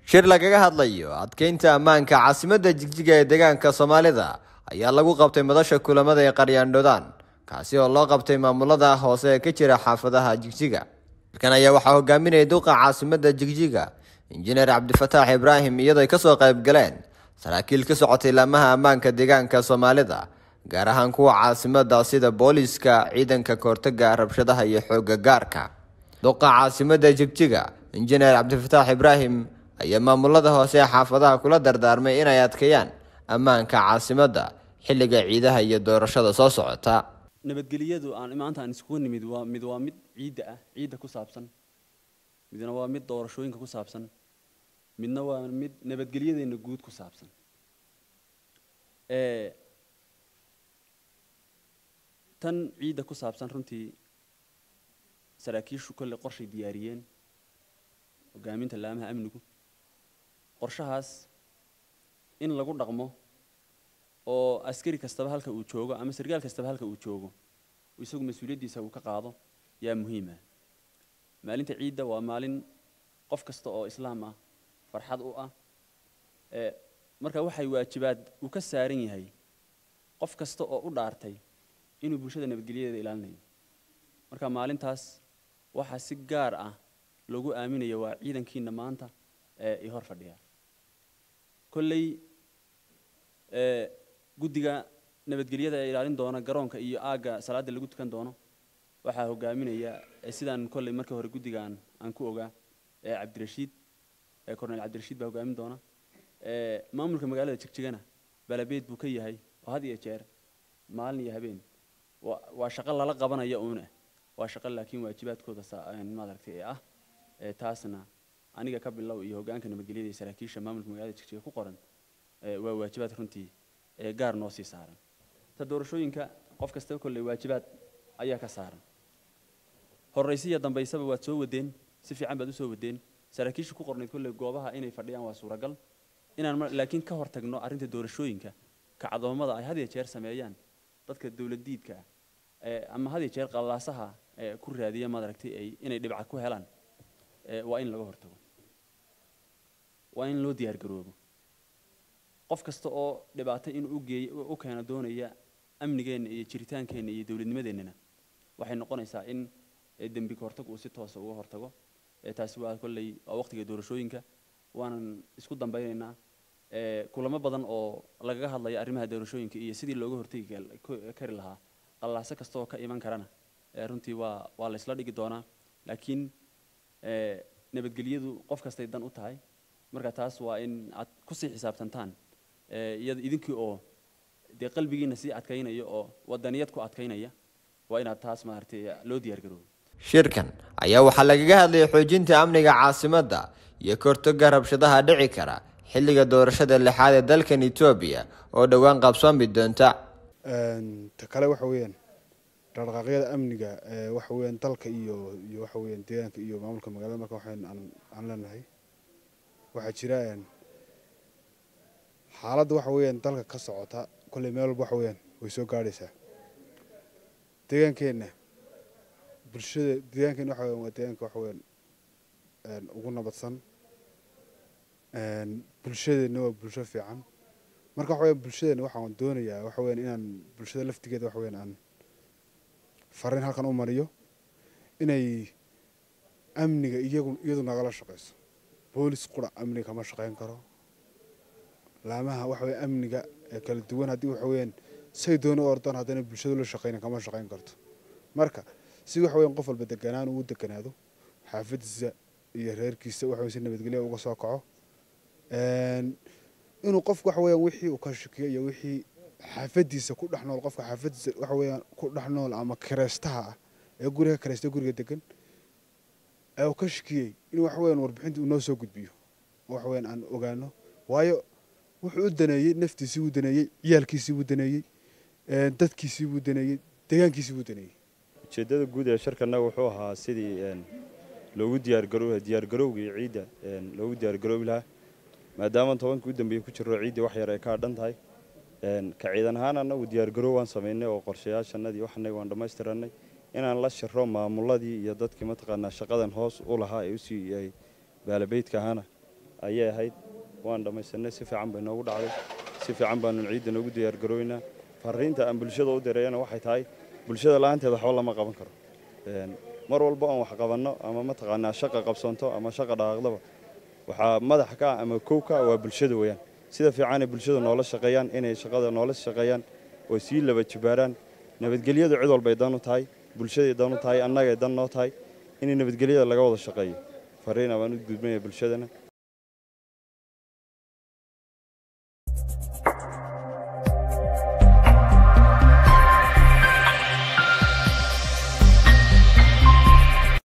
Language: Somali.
shir lagaga hadlayo adkeynta ammaanka caasimadda Jigjiga ee deegaanka Soomaalida ayaa lagu qabtay madasha kulamada ee Qaryaandhoodaan kaasi oo loo qabtay maamulada hoose ee ka jira xaafadaha Jigjiga. Shirkan ayaa waxaa hogaaminayay duqa caasimadda Jigjiga Injineer Cabdifataax Ibraahim iyadoo ay ka soo qayb galeen saraakiil ka socotay laamaha ammaanka deegaanka Soomaalida gaar ahaan kuwa caasimadda sida booliska, ciidanka kahortagga rabshadaha iyo xoogga gaarka. Duqa caasimadda Jigjiga Injineer Cabdifataax Ibraahim ayaa maamulada hoose ee xaafadaha kula dardaarmay inay adkeeyaan ammaanka caasimadda xilliga ciidaha iyo doorashada soo socota. nabadgelyadu aan maanta aan isku nimid waa mid ciida ku saabsan midna waa mid doorashooyinka ku saabsan midna waa mid nabadgelyadeena guud ku saabsan tan ciida ku saabsan runtii saraakiishu kale qorshay diyaariyeen hogaaminta laamaha amnigu qorshahaas in lagu dhaqmo oo askari kastaba halka uu joogo ama sargaal kastaba halka uu joogo isagu mas'uuliyadiisa uu ka qaado yaa muhiim ah. maalinta ciida waa maalin qof kasta oo islaam ah farxad u ah marka waxay waajibaad uu ka saaran yahay qof kasta oo u dhaartay inuu bulshada nabadgelyadeeda ilaalinayo. marka maalintaas waxa si gaar ah lagu aaminayo waa ciidankiina maanta ee hor fadhiya kullay guddiga nabadgelyada ee ilaalin doona garoonka iyo aaga salaada lagu tukan doono waxa hogaaminaya sidaan kullay markii hore guddigan aan ku ogaa Cabdirashiid Korneel Cabdirashiid baa hogaamin doona maamulka magaalada Jigjigana balabeed buu ka yahay oo had iyo jeer maalin iyo habeen waa shaqo lala qabanayo waa shaqo laakiin waajibaadkooda maaragtay taasna aniga ka bilow iyo hogaanka nabadgelyada saraakiisha maamulka magaalada Jigjiga ku qoran waa waajibaad runtii gaar noo sii saaran. ta doorashooyinka qof kasta kulay waajibaad ayaa ka saaran. horeysiya dambeysaba waad soo wadeen si fiican baad u soo wadeen saraakiisha ku qornayd kulay goobaha inay fadhiyaan waa suuragal inaan laakiin ka hortagno arrinta doorashooyinka kacdoomada ay had iyo jeer sameeyaan dadka dawladdiidka ama had iyo jeer qalaasaha ku raadiya maaragtay inay dhibca ku helaan waa in laga hortago waa in loo diyaar garoobo qof kasta oo dhibaato in u keeno doonaya amnigeena iyo jiritaankeena iyo dawladnimadeena waxay noqonaysaa in dambi ka hortag uu si toos ah uga hortago taasi waa kullay waqtiga doorashooyinka waanan isku dambaynaynaa kulamo badan oo lagaga hadlayo arrimaha doorashooyinka iyo sidii looga hortagi kari lahaa qalaaso kasta oo ka iman karana runtii waa la isla dhigi doonaa laakiin nabadgelyadu qof kasta ay dan u tahay marka taas waa in aad ku sii xisaabtantaan idinkii oo de qalbigiina si adkaynayo oo wadaniyad ku adkaynaya waa inaad taas maartay loo diyaar garoobo. shirkan ayaa waxaa lagaga hadlayay xoojinta amniga caasimadda iyo kahortagga rabshadaha dhici kara xilliga doorashada lixaad ee dalkan Itoobiya oo dhawaan qabsoomi doonta. ta kale waxa weeyaan dhaqdhaqaaqyada amniga waxa weeyaan dalka iyo waxa weeyaan deegaanka iyo maamulka magaalada marka waxaan aan leenahay waxa jira xaaladda waxa weeyaan dalka ka socota kulay meel waxa weeyaan way soo gaaraysaa deegaankeena bulshada deegaankeena waxa weeyaan waa deegaanka waxa weeyaan ugu nabadsan bulshadeena waa bulsho fiican marka waxa weeyaan bulshadeena waxaan doonayaa waxa weeyaan inaan bulshada laftigeeda waxa weeyaan aan fariin halkan u mariyo inay amniga iyadu nagala shaqeyso boolis qura amniga kama shaqeyn karo laamaha waxa weeyaan amniga kala duwan hadii waxa weeyaan say doon ordaan hadana bulshada la shaqeyn kama shaqeyn karto marka si waxa weeyaan qof walba deganaan uu deganaado xaafadiisa iyo reerkiisa waxa weeyaan nabadgelyo uga soo kaco inuu qof waxa weeyaan wixii uu ka shakiyo iyo wixii xaafadiisa ku dhaxnool qofka xaafadiisa waxa weeyaan ku dhaxnool ama kireystaha ee guriga kireysta guriga degan ay ka shakiyay in waxa weeyaan warbixinta uu noo soo gudbiyo waxa weeyaan aan ogaano waayo wuxuu u daneeyay naftiisa u daneeyay ciyaalkiisa u daneeyay dadkiisa u daneeyay deegaankiisa u daneeyay. ujeedada guud ee shirkana wuxuu ahaa sidii loogu diyaar garowgii ciida loogu diyaar garoobi lahaa maadaama 10 u dambeeyay ku jiro ciida wax yar ay ka dhan tahay ka ciidan ahaan anagu diyaar garow waan sameynay oo qorshayaashanadii waxna waan dhameystiranay inaan la shiro maamuladii iyo dadkii mataqaanaa shaqadan hoos u lahaa ay u sii balabeedka ahana ayay ahayd waan dhamaysanay si fiican bay noogu dhacday si fiican baanu ciidda noogu diyaar garooynaa fariinta aan bulshada u dirayna waxay tahay bulshada la'aanteed waxba lama qaban karo mar walba aan wax qabanno ama mataqaanaa shaqa qabsanto ama shaqa dhaqaaqdaba waxaa madax ka ama kow ka waa bulshada weeyaan sida fiican ee bulshada noola shaqeeyaan inay shaqada noola shaqeeyaan oo sii laba jibaaraan nabadgelyadu cid walba ay dan u tahay bulshada dan u tahay annaga dan noo tahay in nabadgelyada laga wada shaqeeyo fariin aan u gudbinayo bulshadana